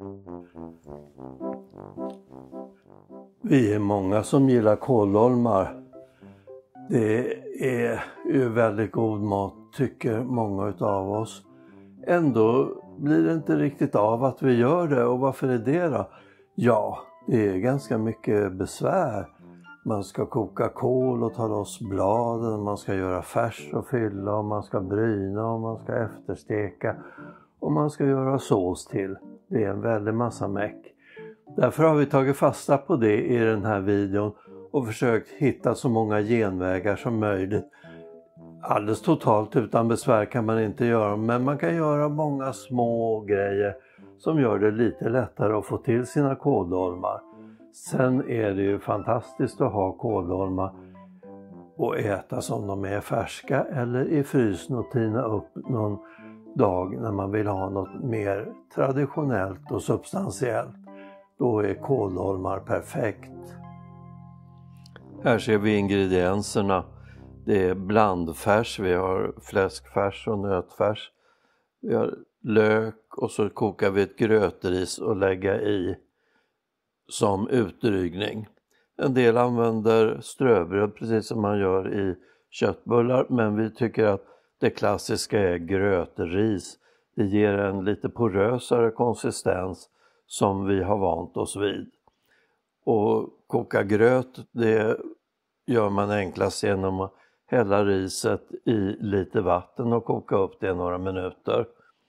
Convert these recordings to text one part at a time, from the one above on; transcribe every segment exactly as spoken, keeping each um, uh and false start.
Vi är många som gillar kåldolmar. Det är ju väldigt god mat, tycker många av oss. Ändå blir det inte riktigt av att vi gör det. Och varför är det då? Ja, det är ganska mycket besvär. Man ska koka kål och ta loss bladen. Man ska göra färs och fylla. Och man ska bryna och man ska eftersteka. Och man ska göra sås till. Det är en väldig massa meck. Därför har vi tagit fasta på det i den här videon. Och försökt hitta så många genvägar som möjligt. Alldeles totalt utan besvär kan man inte göra. Men man kan göra många små grejer som gör det lite lättare att få till sina kåldolmar. Sen är det ju fantastiskt att ha kåldolmar och äta som de är färska eller i frysen och tina upp någon dag när man vill ha något mer traditionellt och substantiellt. Då är kåldolmar perfekt. Här ser vi ingredienserna. Det är blandfärs, vi har fläskfärs och nötfärs. Vi har lök och så kokar vi ett grötris och lägger i som utdrygning. En del använder ströbröd precis som man gör i köttbullar, men vi tycker att det klassiska är grötris. Det ger en lite porösare konsistens som vi har vant oss vid. Och koka gröt, det gör man enklast genom att hälla riset i lite vatten och koka upp det några minuter.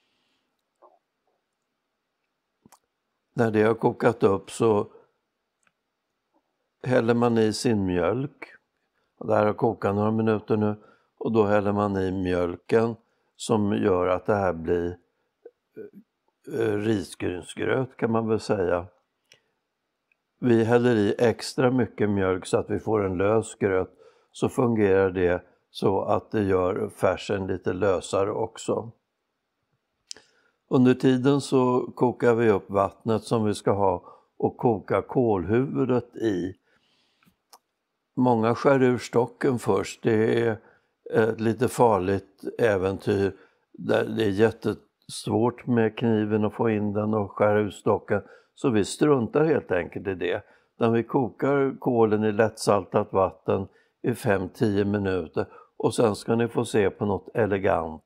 När det har kokat upp så häller man i sin mjölk. Det här har kokat några minuter nu. Och då häller man i mjölken som gör att det här blir risgrynsgröt kan man väl säga. Vi häller i extra mycket mjölk så att vi får en lös gröt. Så fungerar det så att det gör färsen lite lösare också. Under tiden så kokar vi upp vattnet som vi ska ha och kokar kålhuvudet i. Många skär ur stocken först. Det är ett lite farligt äventyr där det är jättesvårt med kniven att få in den och skära ur stocken. Så vi struntar helt enkelt i det. När vi kokar kålen i lättsaltat vatten i fem till tio minuter och sen ska ni få se på något elegant.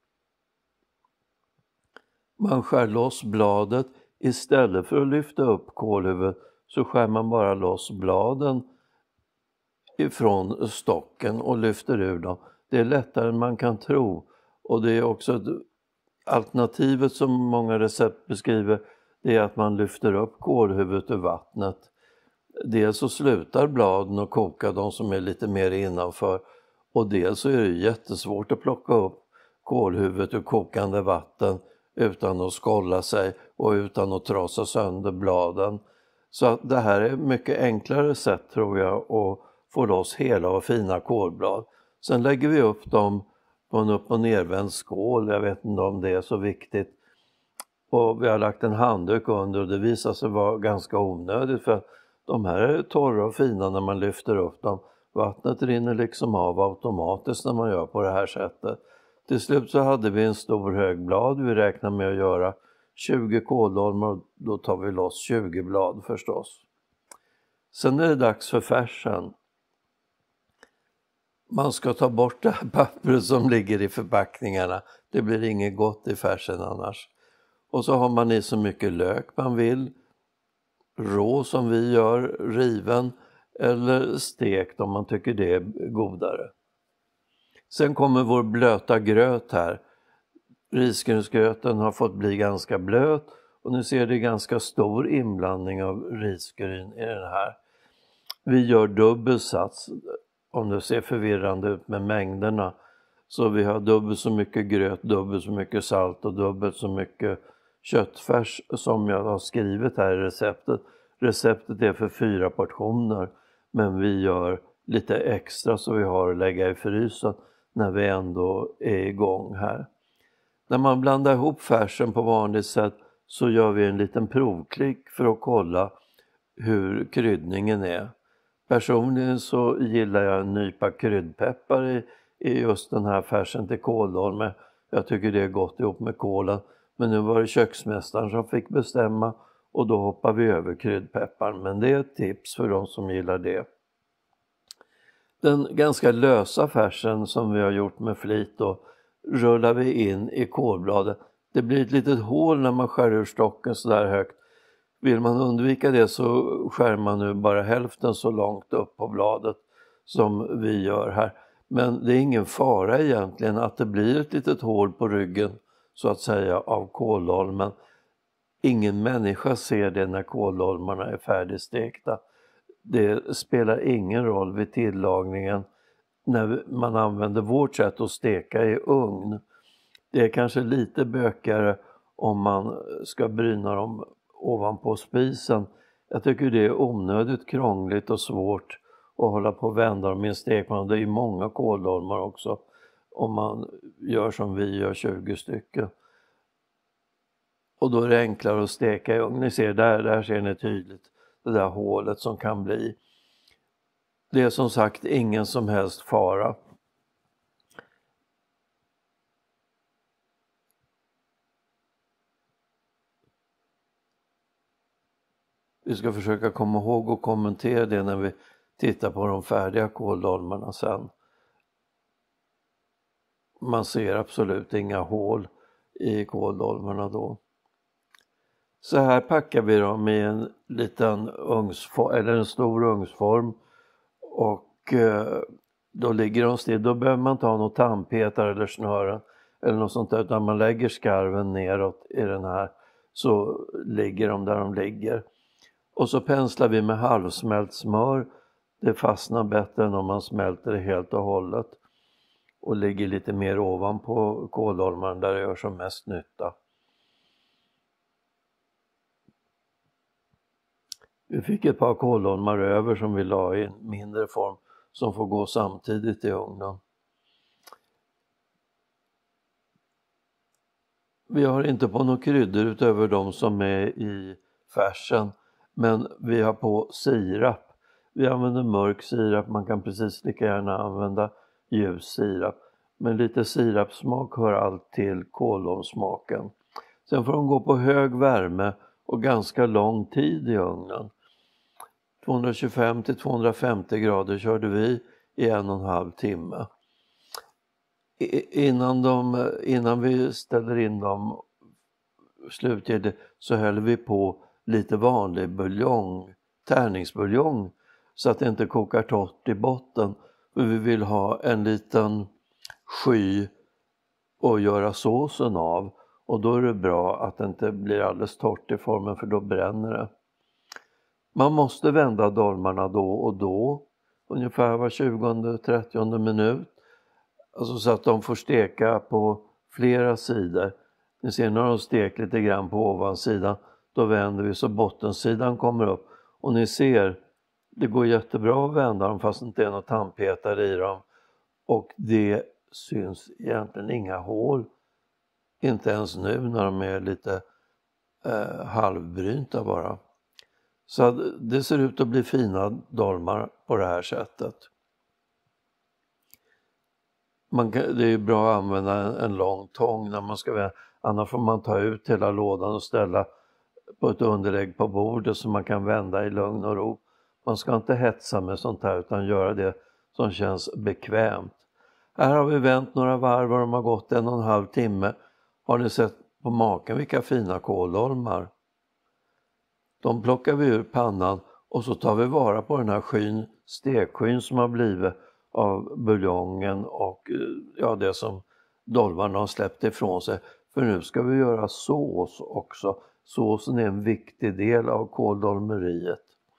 Man skär loss bladet. Istället för att lyfta upp kålhuvudet så skär man bara loss bladen ifrån stocken och lyfter ur dem. Det är lättare än man kan tro. Och det är också alternativet som många recept beskriver. Det är att man lyfter upp kålhuvudet ur vattnet. Dels så slutar bladen att koka, de som är lite mer innanför. Och dels så är det jättesvårt att plocka upp kålhuvudet ur kokande vatten utan att skålla sig och utan att trasa sönder bladen. Så att det här är mycket enklare sätt tror jag att få loss hela och fina kålblad. Sen lägger vi upp dem på en upp- och nervänd skål. Jag vet inte om det är så viktigt. Och vi har lagt en handduk under och det visar sig vara ganska onödigt för att de här är torra och fina när man lyfter upp dem. Vattnet rinner liksom av automatiskt när man gör på det här sättet. Till slut så hade vi en stor hög blad. Vi räknar med att göra tjugo kåldolmar och då tar vi loss tjugo blad förstås. Sen är det dags för färsen. Man ska ta bort det här pappret som ligger i förpackningarna. Det blir inget gott i färsen annars. Och så har man i så mycket lök man vill. Rå som vi gör, riven eller stekt om man tycker det är godare. Sen kommer vår blöta gröt här. Risgrynsgröten har fått bli ganska blöt och nu ser det ganska stor inblandning av risgryn i den här. Vi gör dubbelsats, om det ser förvirrande ut med mängderna. Så vi har dubbelt så mycket gröt, dubbelt så mycket salt och dubbelt så mycket köttfärs som jag har skrivit här i receptet. Receptet är för fyra portioner men vi gör lite extra så vi har att lägga i frysen när vi ändå är igång här. När man blandar ihop färsen på vanligt sätt så gör vi en liten provklick för att kolla hur kryddningen är. Personligen så gillar jag en nypa kryddpeppar i, i just den här färsen till kåldolme. Jag tycker det är gott ihop med kålen. Men nu var det köksmästaren som fick bestämma och då hoppar vi över kryddpepparn. Men det är ett tips för de som gillar det. Den ganska lösa färsen som vi har gjort med flit då rullar vi in i kålbladet. Det blir ett litet hål när man skär ur stocken så där högt. Vill man undvika det så skär man nu bara hälften så långt upp på bladet som vi gör här. Men det är ingen fara egentligen att det blir ett litet hål på ryggen så att säga av kålholmen. Ingen människa ser det när kålholmarna är färdigstekta. Det spelar ingen roll vid tillagningen när man använder vårt sätt att steka i ugn. Det är kanske lite bökigare om man ska bryna dem ovanpå spisen. Jag tycker det är onödigt krångligt och svårt att hålla på och vända dem i en stekpanna. Det är många kålholmar också om man gör som vi gör tjugo stycken. Och då är det enklare att steka i ugn. Ni ser där, där ser ni tydligt det där hålet som kan bli. Det är som sagt ingen som helst fara. Vi ska försöka komma ihåg och kommentera det när vi tittar på de färdiga kålholmarna sen. Man ser absolut inga hål i kålholmarna då. Så här packar vi dem i en liten ugnsform, eller en stor ugnsform. Och eh, då ligger de still. Då behöver man ta något tandpetare eller snören eller något sånt där. Utan man lägger skarven neråt i den här så ligger de där de ligger. Och så penslar vi med halvsmält smör. Det fastnar bättre än om man smälter det helt och hållet. Och ligger lite mer ovanpå kålholmarna där det gör som mest nytta. Vi fick ett par kålholmar över som vi la i en mindre form som får gå samtidigt i ugnen. Vi har inte på några kryddor utöver de som är i färsen, men vi har på sirap. Vi använder mörk sirap, man kan precis lika gärna använda ljus sirap. Men lite sirapsmak hör allt till kålholmssmaken. Sen får de gå på hög värme och ganska lång tid i ugnen. tvåhundratjugofem till tvåhundrafemtio grader körde vi i en och en halv timme. I, innan, de, innan vi ställer in dem slutgiltigt så häller vi på lite vanlig buljong, tärningsbuljong så att det inte kokar torrt i botten. För vi vill ha en liten sky att göra såsen av och då är det bra att det inte blir alldeles torrt i formen för då bränner det. Man måste vända dolmarna då och då, ungefär var tjugonde till trettionde minut. Alltså så att de får steka på flera sidor. Ni ser när de stek lite grann på ovansidan, då vänder vi så bottensidan kommer upp. Och ni ser, det går jättebra att vända dem fast det inte är något tandpetare i dem. Och det syns egentligen inga hål. Inte ens nu när de är lite eh, halvbrynta bara. Så det ser ut att bli fina dolmar på det här sättet. Man kan, det är ju bra att använda en, en lång tång när man ska vända. Annars får man ta ut hela lådan och ställa på ett underlägg på bordet så man kan vända i lugn och ro. Man ska inte hetsa med sånt här utan göra det som känns bekvämt. Här har vi vänt några varv och de har gått en och en halv timme. Har ni sett på maken vilka fina kålholmar? De plockar vi ur pannan och så tar vi vara på den här skyn, stekskyn som har blivit av buljongen och ja, det som dolvarna har släppt ifrån sig. För nu ska vi göra sås också. Såsen är en viktig del av kåldolmeriet.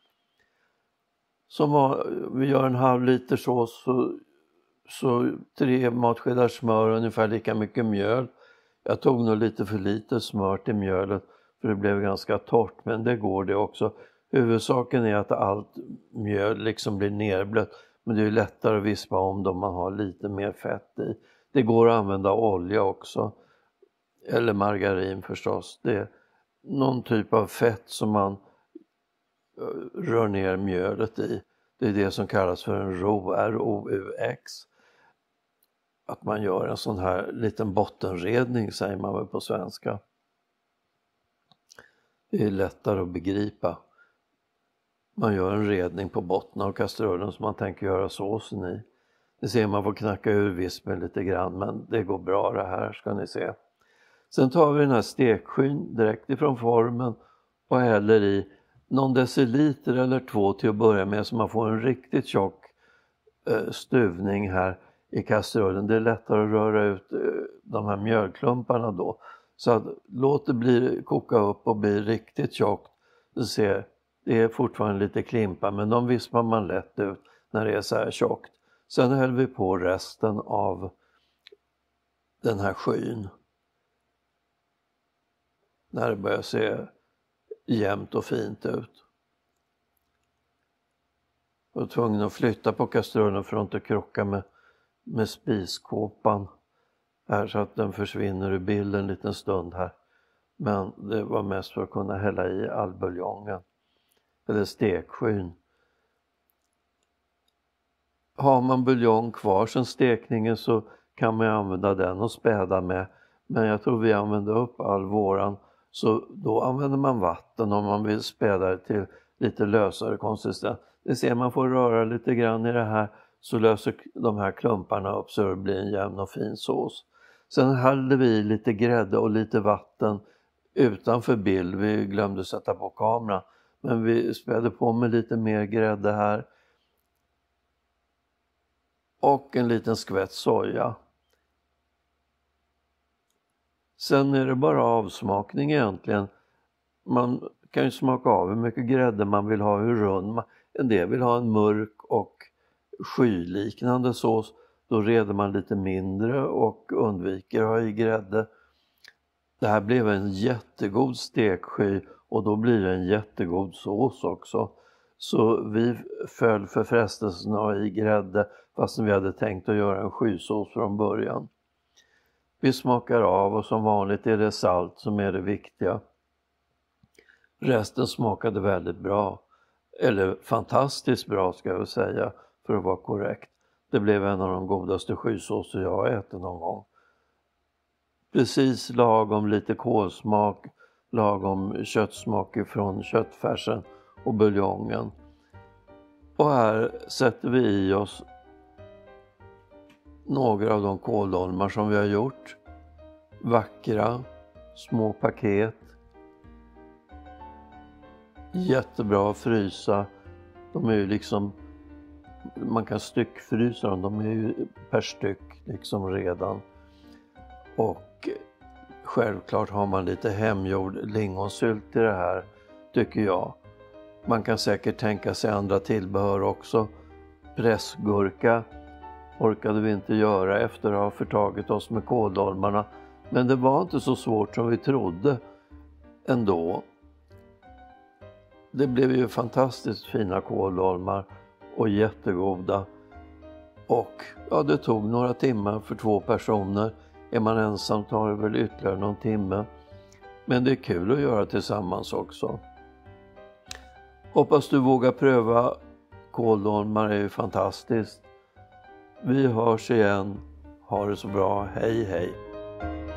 Som var, vi gör en halv liter sås så, så tre matskedar smör och ungefär lika mycket mjöl. Jag tog nog lite för lite smör till mjölet för det blev ganska torrt, men det går det också. Huvudsaken är att allt mjöl liksom blir nerblött, men det är lättare att vispa om då man har lite mer fett i. Det går att använda olja också, eller margarin förstås. Det är någon typ av fett som man rör ner mjölet i. Det är det som kallas för en ro, R O U X. Att man gör en sån här liten bottenredning säger man väl på svenska. Det är lättare att begripa. Man gör en redning på botten av kastrullen som man tänker göra såsen i. Det ser man får knacka ur vispen lite grann, men det går bra det här, ska ni se. Sen tar vi den här stekskyn direkt ifrån formen och häller i någon deciliter eller två till att börja med, så man får en riktigt tjock eh, stuvning här i kastrullen. Det är lättare att röra ut eh, de här mjölklumparna då. Så att, låt det bli, koka upp och bli riktigt tjockt. Du ser, det är fortfarande lite klimpar, men de vispar man lätt ut när det är så här tjockt. Sen häller vi på resten av den här skyn. När det börjar se jämnt och fint ut. Jag var tvungen att flytta på kastrullen för att inte krocka med, med spiskåpan här, så att den försvinner ur bilden en liten stund här. Men det var mest för att kunna hälla i all buljongen. Eller stekskyn. Har man buljong kvar sen stekningen så kan man använda den och späda med. Men jag tror vi använder upp all våran. Så då använder man vatten om man vill späda det till lite lösare konsistens. Det ser man får röra lite grann i det här, så löser de här klumparna upp så det blir en jämn och fin sås. Sen hällde vi lite grädde och lite vatten utanför bild. Vi glömde sätta på kameran. Men vi spädde på med lite mer grädde här. Och en liten skvätt soja. Sen är det bara avsmakning egentligen. Man kan ju smaka av hur mycket grädde man vill ha, hur rund man. En del vill ha en mörk och skyliknande sås. Då reder man lite mindre och undviker att ha i grädde. Det här blev en jättegod steksky och då blir det en jättegod sås också. Så vi föll för frestelsen att ha i grädde fastän vi hade tänkt att göra en skysås från början. Vi smakar av och som vanligt är det salt som är det viktiga. Resten smakade väldigt bra. Eller fantastiskt bra ska jag säga för att vara korrekt. Det blev en av de godaste skysåser jag har ätit någon gång. Precis lagom lite kolsmak, lagom köttsmak från köttfärsen och buljongen. Och här sätter vi i oss några av de kåldolmar som vi har gjort. Vackra, små paket. Jättebra att frysa. De är ju liksom, man kan styckfrysa dem, de är ju per styck liksom redan. Och självklart har man lite hemgjord lingonsylt i det här, tycker jag. Man kan säkert tänka sig andra tillbehör också. Pressgurka orkade vi inte göra efter att ha förtagit oss med kåldolmarna. Men det var inte så svårt som vi trodde ändå. Det blev ju fantastiskt fina kåldolmar och jättegoda. Och ja, det tog några timmar för två personer. Är man ensam tar det väl ytterligare någon timme. Men det är kul att göra tillsammans också. Hoppas du vågar pröva. Kåldolmar är ju fantastiskt. Vi hörs igen. Ha det så bra. Hej hej.